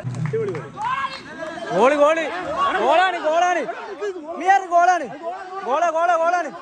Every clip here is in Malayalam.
ഗോളി ഗോളി ഗോളാണ് ഗോളാണ് മിയാർ ഗോളാണ് ഗോള ഗോള ഗോളാണ്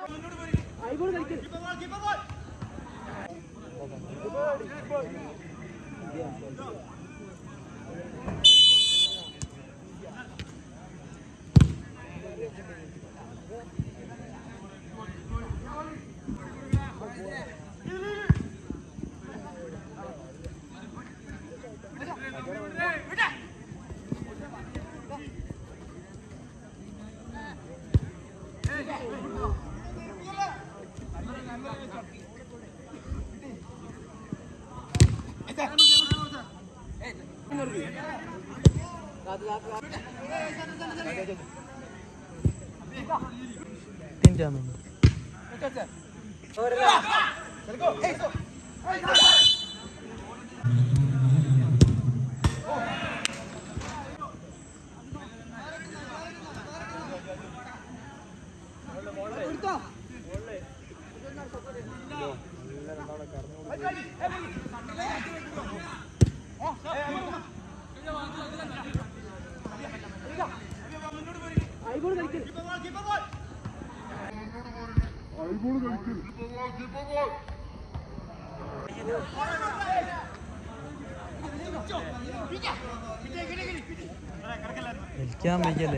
വലിക്കാൻ വയ്ക്കല്ലേ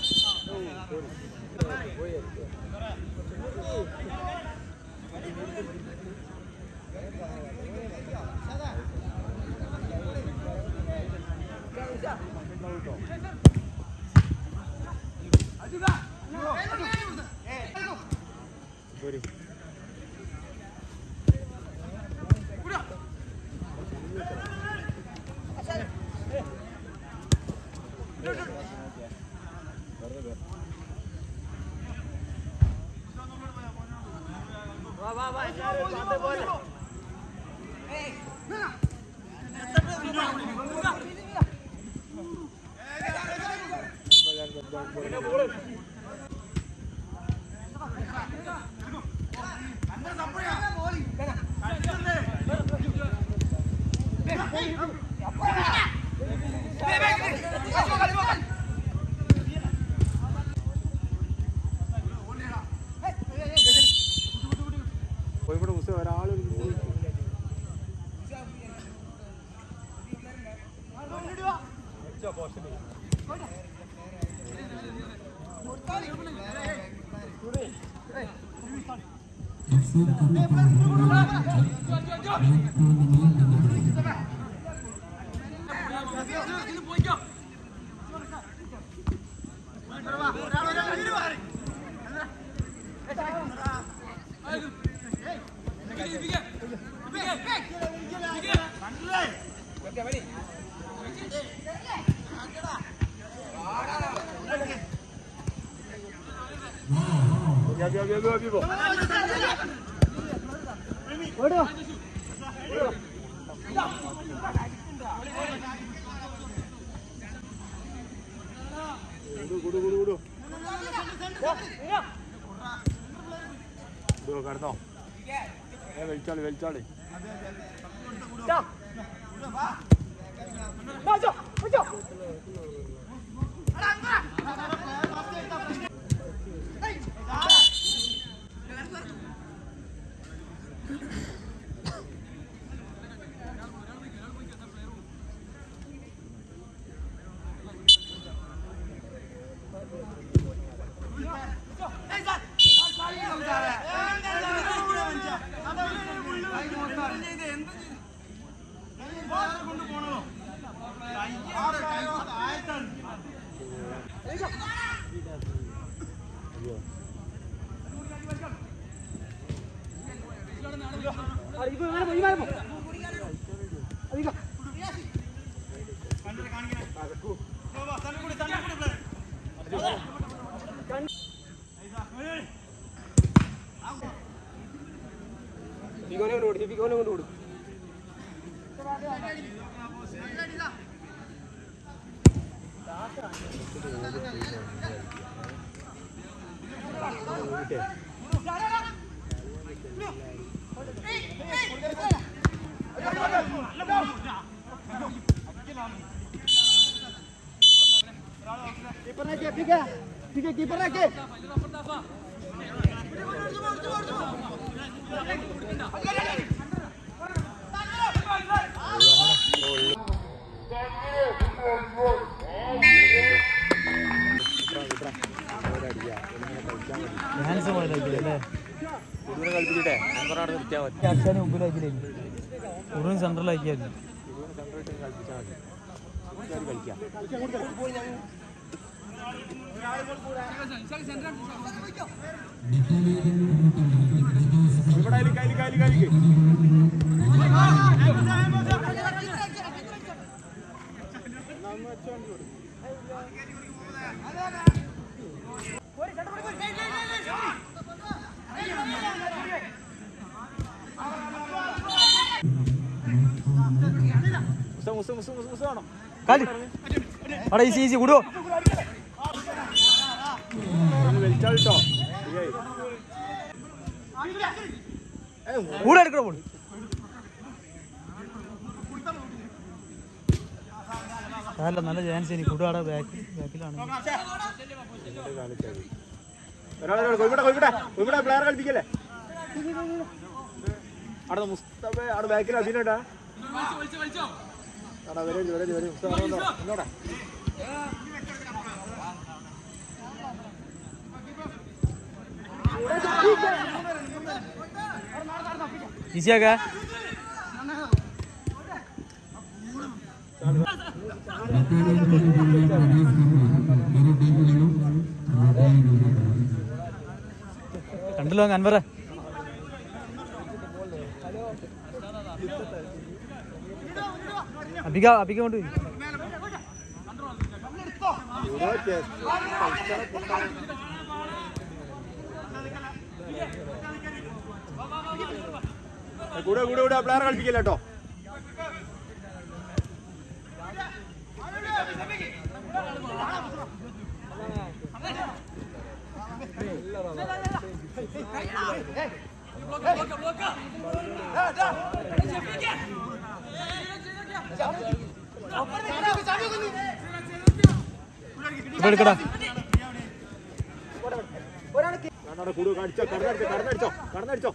കടന്നോ വലിച്ചാളി വലിച്ചാളി കളിപ്പിച്ചിട്ടേ അവിടെ നിർത്തിയാൽ മതി. അച്ഛനെ മുമ്പിലാക്കിയില്ലേ ഉടൻ സെൻട്രലാക്കിയായിരുന്നു. കളിപ്പിച്ചാൽ മതി. കളിക്കാം. അവിടെ ഈസി ഈസി കൂടുവോ വലിച്ചാളിട്ടോ കൂടെ എടുക്കണോ പോള് അല്ല നല്ല ചാൻസ് ഇനി കൂടെ അവിടെ ബാക്കിലാണ്. പ്ലെയർ കളിപ്പിക്കല്ലേ അവിടെ മുസ്തഫ അവിടെ ബാക്കിൽ അഭിനയട്ടാ ഈസിയാക്കാ കണ്ടല്ലോ അൻവറ അബിക കൊണ്ട് കൂടെ കൂടെ കൂടെ പ്ലെയർ കളിപ്പിക്കില്ല കേട്ടോ. എടുക്കടാ കൂടു കടിച്ചോ കടന്നടിച്ചോ കടന്നടിച്ചോ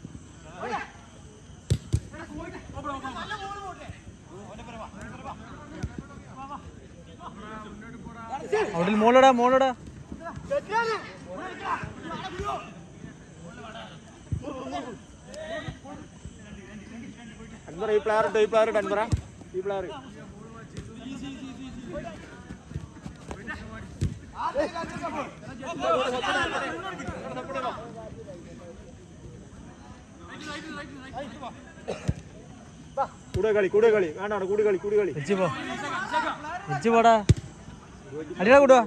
അവിടെ മോളടാ മോളടാ അൻവറ ഈ പ്ലെയർ ഇട്ടോ ഈ പ്ലെയർ ഇട്ടോ അൻവറ ഈ പ്ലെയർ കൂടെ കളി വേണ്ടാണ് കൂടി കളി വെച്ച് പോടാ അടിയാ കൂടുവാ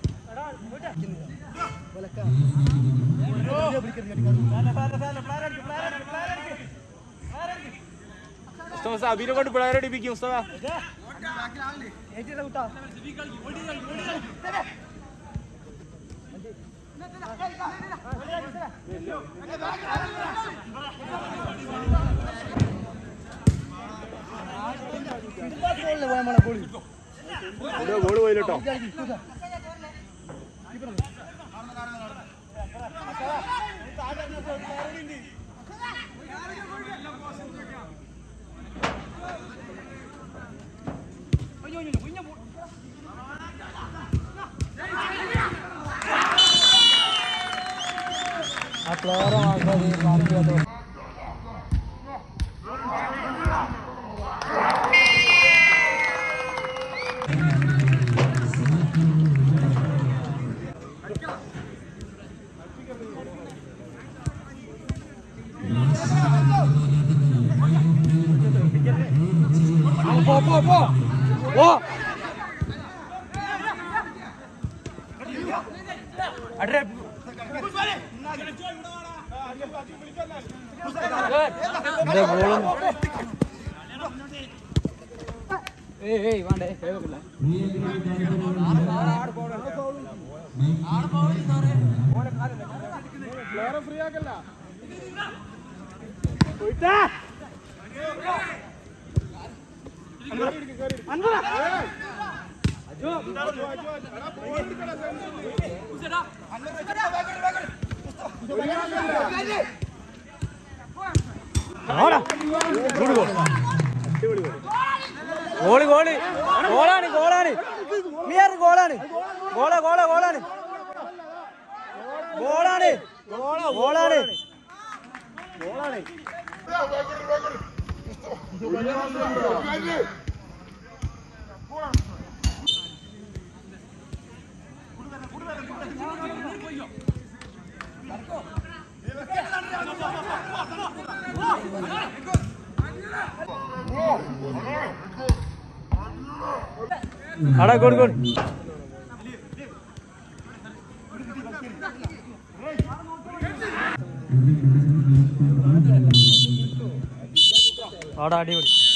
മുസ്തഫ അബീനെ കൊണ്ട് പ്ലെയർ അടിപ്പിക്കും മുസ്തഫ ഗോള് പോയില്ലോ. ആ പ്ലെയറെ മാത്രം ഫ്രീ ആക്കല്ല ഗോളി ഗോളി ഗോളാണ് ഗോളാണ് മിയർ ഗോളാണ് ഗോള ഗോള ഗോളാണ് ഗോളാണ് ഗോളാണ് ഗോളാണ് അടാ ഗോൾ ഗോൾ ആടാ അടിപൊളി